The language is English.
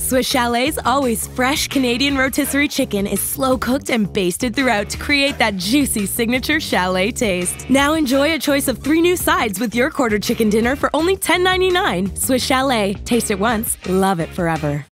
Swiss Chalet's always fresh Canadian rotisserie chicken is slow-cooked and basted throughout to create that juicy signature chalet taste. Now enjoy a choice of 3 new sides with your quarter chicken dinner for only $10.99. Swiss Chalet. Taste it once, love it forever.